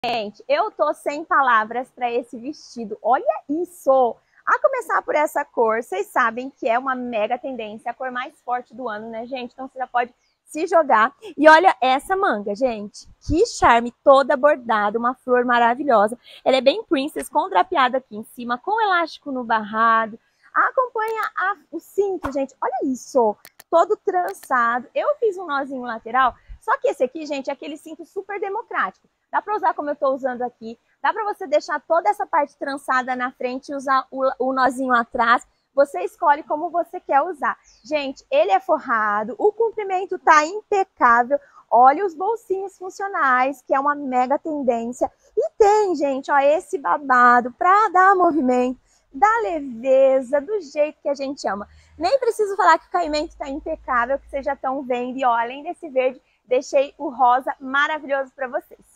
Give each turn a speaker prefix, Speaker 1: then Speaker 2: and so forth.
Speaker 1: Gente, eu tô sem palavras para esse vestido. Olha isso! A começar por essa cor, vocês sabem que é uma mega tendência, a cor mais forte do ano, né, gente? Então você já pode se jogar. E olha essa manga, gente. Que charme, toda bordada, uma flor maravilhosa. Ela é bem princess, com drapeado aqui em cima, com elástico no barrado. Acompanha o cinto, gente. Olha isso! Todo trançado. Eu fiz um nozinho lateral, só que esse aqui, gente, é aquele cinto super democrático. Dá para usar como eu estou usando aqui. Dá para você deixar toda essa parte trançada na frente e usar o nozinho atrás. Você escolhe como você quer usar. Gente, ele é forrado, o comprimento tá impecável. Olha os bolsinhos funcionais, que é uma mega tendência. E tem, gente, ó, esse babado para dar movimento, da leveza, do jeito que a gente ama. Nem preciso falar que o caimento tá impecável, que vocês já estão vendo. E ó, além desse verde, deixei o rosa maravilhoso para vocês.